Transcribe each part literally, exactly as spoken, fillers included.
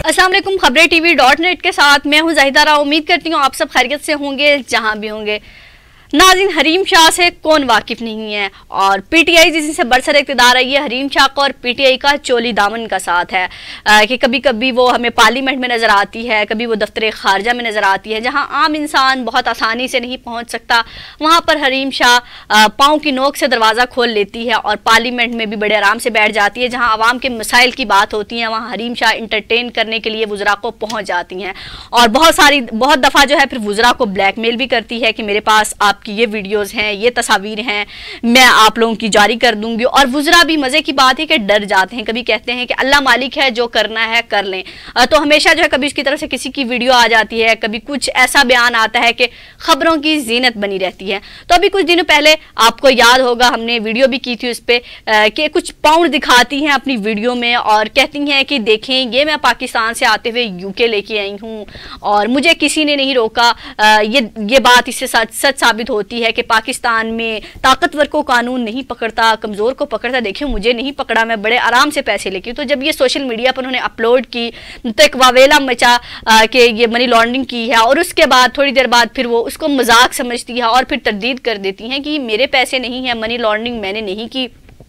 अस्सलाम वालेकुम, खबरें टीवी डॉट नेट के साथ मैं हूं जाहिदा राव। उम्मीद करती हूं आप सब खैरियत से होंगे जहां भी होंगे। नाज़रीन, हरीम शाह से कौन वाकिफ नहीं है, और पीटीआई जिस दिन से बरसर इक़्तिदार आई है, हरीम शाह को और पीटीआई का चोली दामन का साथ है आ, कि कभी कभी वो हमें पार्लियामेंट में नज़र आती है, कभी वो दफ्तर खारजा में नज़र आती है, जहां आम इंसान बहुत आसानी से नहीं पहुंच सकता। वहां पर हरीम शाह पाँव की नोक से दरवाज़ा खोल लेती है और पार्लियामेंट में भी बड़े आराम से बैठ जाती है। जहाँ आवाम के मसाइल की बात होती है, वहाँ हरीम शाह इंटरटेन करने के लिए वुज़रा को पहुँच जाती हैं, और बहुत सारी बहुत दफ़ा जो है फिर वुज़रा को ब्लैकमेल भी करती है कि मेरे पास आप कि ये वीडियोस हैं, ये तस्वीर हैं, मैं आप लोगों की जारी कर दूंगी। और वुज़रा भी मजे की बात है कि डर जाते हैं, कभी कहते हैं कि अल्लाह मालिक है, जो करना है कर लें। तो हमेशा जो है कभी उसकी तरफ से किसी की वीडियो आ जाती है, कभी कुछ ऐसा बयान आता है कि खबरों की जीनत बनी रहती है। तो अभी कुछ दिनों पहले आपको याद होगा हमने वीडियो भी की थी उस पर कि कुछ पाउंड दिखाती हैं अपनी वीडियो में और कहती हैं कि देखें ये मैं पाकिस्तान से आते हुए यूके लेके आई हूँ और मुझे किसी ने नहीं रोका। ये ये बात इससे सच सच साबित होती है कि पाकिस्तान में ताकतवर को कानून नहीं पकड़ता, कमज़ोर को पकड़ता। देखिए मुझे नहीं पकड़ा, मैं बड़े आराम से पैसे लेके। तो जब ये सोशल मीडिया पर उन्होंने अपलोड की तो एक वावेला मचा कि ये मनी लॉन्ड्रिंग की है, और उसके बाद थोड़ी देर बाद फिर वो उसको मजाक समझती है और फिर तरदीद कर देती हैं कि मेरे पैसे नहीं है, मनी लॉन्ड्रिंग मैंने नहीं की।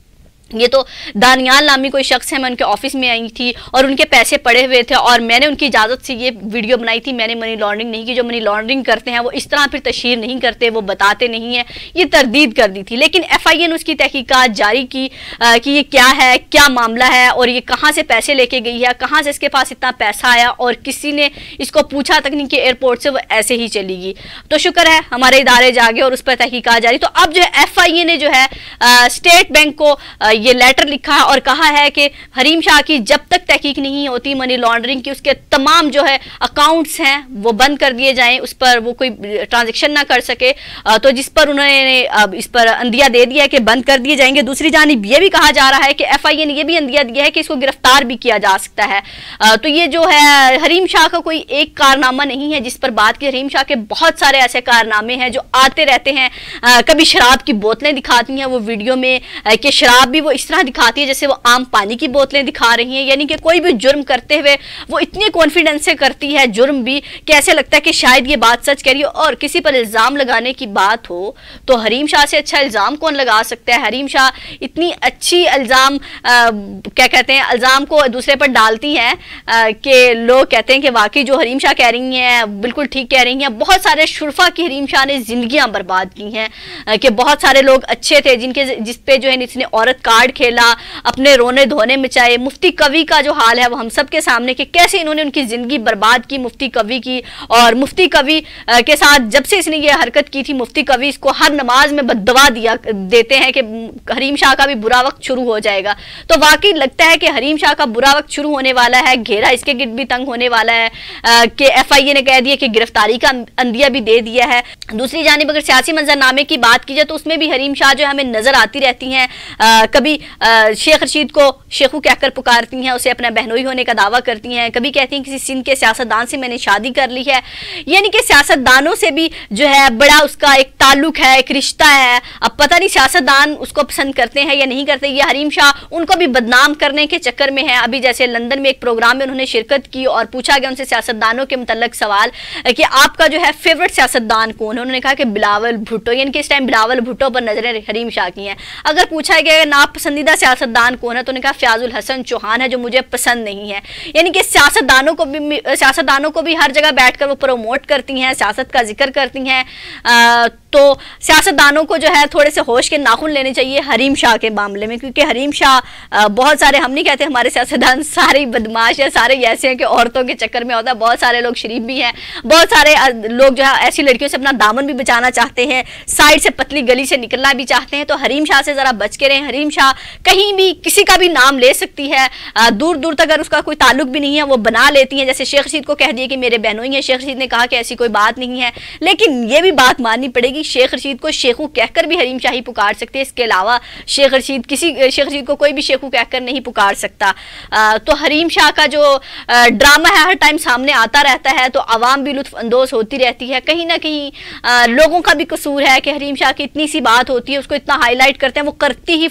ये तो दानियाल नामी कोई शख्स है, मैं उनके ऑफिस में आई थी और उनके पैसे पड़े हुए थे और मैंने उनकी इजाज़त से ये वीडियो बनाई थी, मैंने मनी लॉन्ड्रिंग नहीं की। जो मनी लॉन्ड्रिंग करते हैं वो इस तरह फिर तशहीर नहीं करते, वो बताते नहीं है। ये तरदीद कर दी थी, लेकिन एफ आई ए ने उसकी तहकीकात जारी की आ, कि ये क्या है, क्या मामला है और ये कहाँ से पैसे लेके गई है, कहाँ से इसके पास इतना पैसा आया, और किसी ने इसको पूछा तक नहीं कि एयरपोर्ट से वो ऐसे ही चली गई। तो शुक्र है हमारे इदारे जागे और उस पर तहकीकात जारी। तो अब जो है एफ आई ए ने जो है आ, स्टेट बैंक को आ, ये लेटर लिखा है और कहा है कि हरीम शाह की जब तक तहकीक नहीं होती मनी लॉन्ड्रिंग की, उसके तमाम जो है अकाउंट्स हैं वो बंद कर दिए जाएं, उस पर वो कोई ट्रांजैक्शन ना कर सके। तो जिस पर उन्होंने अब इस पर अंदिया दे दिया है कि बंद कर दिए जाएंगे। दूसरी जानिब ये भी कहा जा रहा है कि एफ आई ए ने यह भी अंदिया दिया है कि इसको गिरफ्तार भी किया जा सकता है। तो ये जो है हरीम शाह का कोई एक कारनामा नहीं है जिस पर बात की। हरीम शाह के बहुत सारे ऐसे कारनामे हैं जो आते रहते हैं। कभी शराब की बोतलें दिखाती हैं वो वीडियो में कि शराब भी वो इस तरह दिखाती है जैसे वो आम पानी की बोतलें दिखा रही हैं, यानी कि कोई भी जुर्म करते हुए वो इतने कॉन्फिडेंस से करती है जुर्म भी कि ऐसे लगता है कि शायद ये बात सच कह रही हो। और किसी पर इल्जाम लगाने की बात हो तो हरीम शाह से अच्छा इल्जाम कौन लगा सकता है। हरीम शाह इतनी अच्छी इल्जाम क्या कहते हैं इल्जाम को दूसरे पर डालती हैं कि लोग कहते हैं कि वाकई जो हरीम शाह कह रही हैं बिल्कुल ठीक कह रही हैं। बहुत सारे शुरफा की हरीम शाह ने जिंदगियां बर्बाद की हैं कि बहुत सारे लोग अच्छे थे जिनके जिस पे जो है इसने औरत कार्ड खेला, अपने रोने धोने मचाए। मुफ्ती कवि का जो हाल है वो हम सब के सामने कि कैसे इन्होंने उनकी जिंदगी बर्बाद की मुफ्ती कवि की। और मुफ्ती कवि के साथ जब से इसने ये हरकत की थी, मुफ्ती कवि इसको हर नमाज में बद्दुआ दिया देते हैं कि हरीम शाह का भी बुरा वक्त शुरू हो जाएगा। तो वाकई लगता है कि हरीम शाह का बुरा वक्त शुरू होने वाला है, घेरा इसके गिट भी तंग होने वाला है कि एफ आई ए ने कह दिया कि गिरफ्तारी का अंदिया भी दे दिया है। दूसरी जानिब अगर सियासी मंजरनामे की बात की जाए तो उसमें भी हरीम शाह जो हमें नजर आती रहती हैं। कभी आ, शेख रशीद को शेखू कहकर पुकारती हैं, उसे अपना बहनोई होने का दावा करती हैं। कभी कहती हैं किसी सिंध के सियासतदान से मैंने शादी कर ली है, यानी कि सियासतदानों से भी जो है बड़ा उसका एक ताल्लुक है, एक रिश्ता है। अब पता नहीं सियासतदान उसको पसंद करते हैं या नहीं करते। ये हरीम शाह उनको भी बदनाम करने के चक्कर में है। अभी जैसे लंदन में एक प्रोग्राम में उन्होंने शिरकत की और पूछा गया उनसे सियासतदानों के मुतल्लिक सवाल कि आपका जो है फेवरेट सियासतदान कौन है। उन्होंने कहा कि बिलावल भुट्टो, यानी कि इस टाइम बिलावल भुट्टो पर नजरें हरीम शाह की हैं। अगर पूछा गया नापसंदीदा सियासतदान कौन है तो उन्होंने कहा फयाजुल हसन चौहान है जो मुझे पसंद नहीं है। यानी कि सियासतदानों को भी सियासतदानों को भी हर जगह बैठकर वो प्रमोट करती हैं, सियासत का जिक्र करती हैं। आ, तो सियासतदानों को जो है थोड़े से होश के नाखून लेने चाहिए हरीम शाह के मामले में, क्योंकि हरीम शाह बहुत सारे, हम नहीं कहते हमारे सियासतदान सारे बदमाश या सारे ऐसे हैं कि औरतों के चक्कर में होता है। बहुत सारे लोग शरीफ भी हैं, बहुत सारे लोग जो है ऐसी लड़कियों से अपना दामन भी बचाना चाहते हैं, साइड से पतली गली से निकलना भी चाहते हैं। तो हरीम शाह से जरा बच के रहें। हरीम शाह कहीं भी किसी का भी नाम ले सकती है, दूर दूर तक अगर उसका कोई ताल्लुक भी नहीं है वो बना लेती है। जैसे शेख रशीद को कह दिया कि मेरे बहनों ही है, शेख रशीद ने कहा कि ऐसी कोई बात नहीं है। लेकिन ये भी बात माननी पड़ेगी शेख रशीद को शेखू कहकर भी हरीम शाही पुकार सकते हैं, इसके अलावा शेख रशीद किसी शेख रशीद को कोई भी शेखू कहकर नहीं पुकार सकता। आ, तो हरीम शाह का जो आ, ड्रामा है हर टाइम सामने आता रहता है, तो आवाम भी लुत्फ अंदोज होती रहती है। कहीं ना कहीं आ, लोगों का भी कसूर है कि हरीम शाह की इतनी सी बात होती है उसको इतना हाईलाइट करते हैं, वो करती ही फॉलोअर्स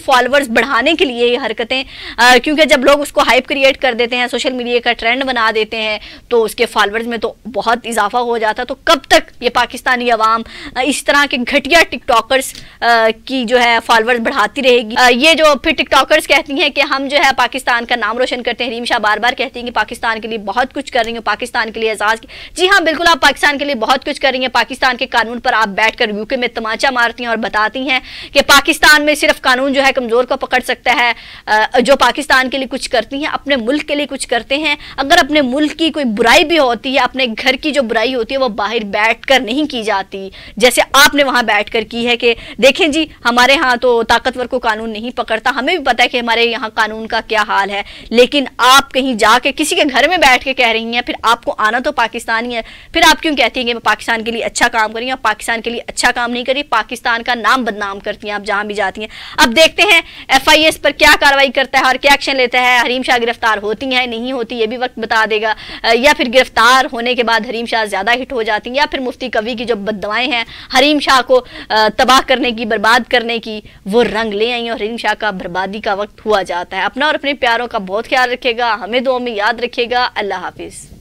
फॉलोअर्स बढ़ाने के लिए ये हरकतें, क्योंकि जब लोग उसको हाइप क्रिएट कर देते हैं, सोशल मीडिया का ट्रेंड बना देते हैं, तो उसके फॉलोअर्स में तो बहुत इजाफा हो जाता है। तो कब तक ये पाकिस्तानी अवाम इस तरह के घटिया टिकटॉकर्स की जो है फॉलोअर्स बढ़ाती रहेगी? ये जो फिर टिकटॉकर्स कहती हैं कि हम जो है पाकिस्तान का नाम रोशन करते हैं, हरीम शाह बार बार कहती हैं कि पाकिस्तान के लिए बहुत कुछ कर रही हूँ, पाकिस्तान के लिए एजाज की। जी हाँ, बिल्कुल, आप पाकिस्तान के लिए बहुत कुछ कर रही हैं। पाकिस्तान के कानून पर आप बैठकर यूके में तमाचा मारती हैं और बताती हैं कि पाकिस्तान में सिर्फ कानून जो है कमजोर को पकड़ सकता है। जो पाकिस्तान के लिए कुछ करती हैं, अपने मुल्क के लिए कुछ करते हैं। अगर अपने मुल्क की कोई बुराई भी होती है, अपने घर की जो बुराई होती है, वो बाहर बैठकर नहीं की जाती, जैसे आपने वहां बैठकर की है कि देखें जी हमारे यहाँ तो ताकतवर को कानून नहीं पकड़ता, हमें भी पता है कि हमारे यहाँ कानून का क्या हाल है, लेकिन आप कहीं जाके किसी के घर में बैठ के कह रही हैं, फिर आपको आना तो पाकिस्तानी है, फिर आप क्यों कहती हैं कि मैं पाकिस्तान के लिए अच्छा काम कर रही हूँ? पाकिस्तान के लिए अच्छा काम नहीं करी, पाकिस्तान का नाम बदनाम करती हैं आप जहां भी जाती हैं। अब देखते हैं एफ आई एस पर क्या कार्रवाई करता है और क्या एक्शन लेता है। हरीम शाह गिरफ्तार होती हैं नहीं होती, ये भी वक्त बता देगा, या फिर गिरफ्तार होने के बाद हरीम शाह ज्यादा हिट हो जाती हैं, या फिर मुफ्ती कवी की जो बददुआएं हैं हरीम शाह को तबाह करने की, बर्बाद करने की, वो रंग ले आई और हरीम शाह का बर्बादी का वक्त हुआ जाता है। अपना और अपने प्यारों का बहुत ख्याल रखेगा, हमें दुआ में याद रखेगा। अल्लाह हाफिज।